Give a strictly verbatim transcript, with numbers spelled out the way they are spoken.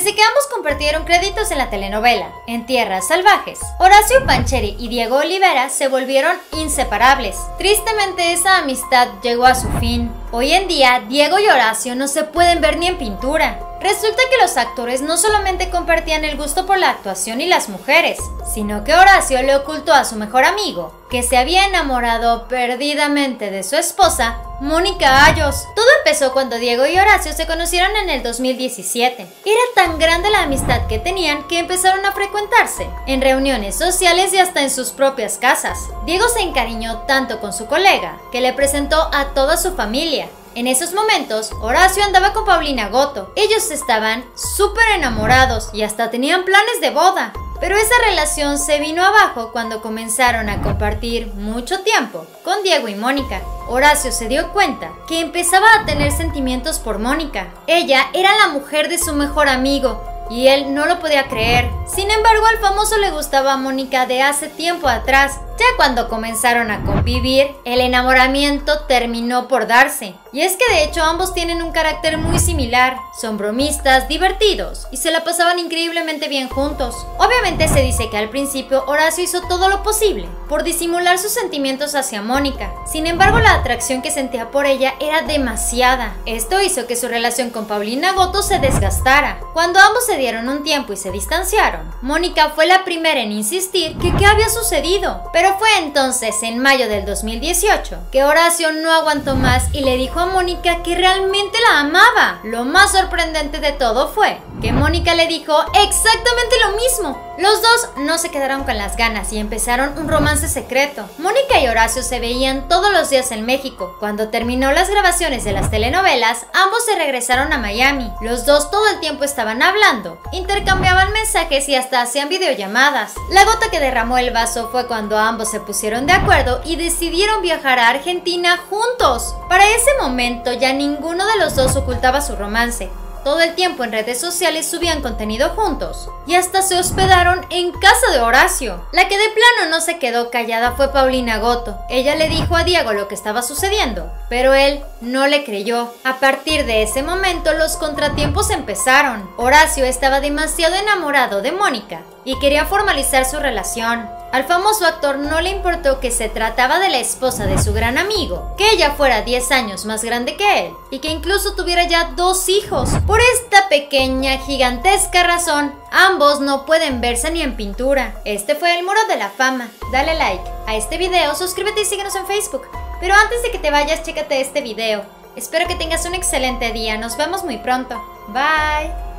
desde que ambos compartieron créditos en la telenovela En Tierras Salvajes. Horacio Pancheri y Diego Olivera se volvieron inseparables. Tristemente, esa amistad llegó a su fin. Hoy en día, Diego y Horacio no se pueden ver ni en pintura. Resulta que los actores no solamente compartían el gusto por la actuación y las mujeres, sino que Horacio le ocultó a su mejor amigo que se había enamorado perdidamente de su esposa, Mónica Ayos. Todo empezó cuando Diego y Horacio se conocieron en el dos mil diecisiete. Era tan grande la amistad que tenían que empezaron a frecuentarse en reuniones sociales y hasta en sus propias casas. Diego se encariñó tanto con su colega que le presentó a toda su familia. En esos momentos, Horacio andaba con Paulina Goto. Ellos estaban súper enamorados y hasta tenían planes de boda. Pero esa relación se vino abajo cuando comenzaron a compartir mucho tiempo con Diego y Mónica. Horacio se dio cuenta que empezaba a tener sentimientos por Mónica. Ella era la mujer de su mejor amigo y él no lo podía creer. Sin embargo, al famoso le gustaba a Mónica de hace tiempo atrás. Ya cuando comenzaron a convivir, el enamoramiento terminó por darse. Y es que de hecho ambos tienen un carácter muy similar. Son bromistas, divertidos y se la pasaban increíblemente bien juntos. Obviamente se dice que al principio Horacio hizo todo lo posible por disimular sus sentimientos hacia Mónica. Sin embargo, la atracción que sentía por ella era demasiada. Esto hizo que su relación con Paulina Goto se desgastara. Cuando ambos se dieron un tiempo y se distanciaron, Mónica fue la primera en insistir que qué había sucedido. Pero fue entonces, en mayo del dos mil dieciocho, que Horacio no aguantó más y le dijo a Mónica que realmente la amaba. Lo más sorprendente de todo fue que Mónica le dijo exactamente lo mismo. Los dos no se quedaron con las ganas y empezaron un romance secreto. Mónica y Horacio se veían todos los días en México. Cuando terminó las grabaciones de las telenovelas, ambos se regresaron a Miami. Los dos todo el tiempo estaban hablando, intercambiaban mensajes y hasta hacían videollamadas. La gota que derramó el vaso fue cuando ambos se pusieron de acuerdo y decidieron viajar a Argentina juntos. Para ese momento ya ninguno de los dos ocultaba su romance. Todo el tiempo en redes sociales subían contenido juntos y hasta se hospedaron en casa de Horacio. La que de plano no se quedó callada fue Paulina Goto. Ella le dijo a Diego lo que estaba sucediendo, pero él no le creyó. A partir de ese momento los contratiempos empezaron. Horacio estaba demasiado enamorado de Mónica y quería formalizar su relación. Al famoso actor no le importó que se trataba de la esposa de su gran amigo, que ella fuera diez años más grande que él y que incluso tuviera ya dos hijos. Por esta pequeña, gigantesca razón, ambos no pueden verse ni en pintura. Este fue el Muro de la Fama. Dale like a este video, suscríbete y síguenos en Facebook. Pero antes de que te vayas, chécate este video. Espero que tengas un excelente día. Nos vemos muy pronto. Bye.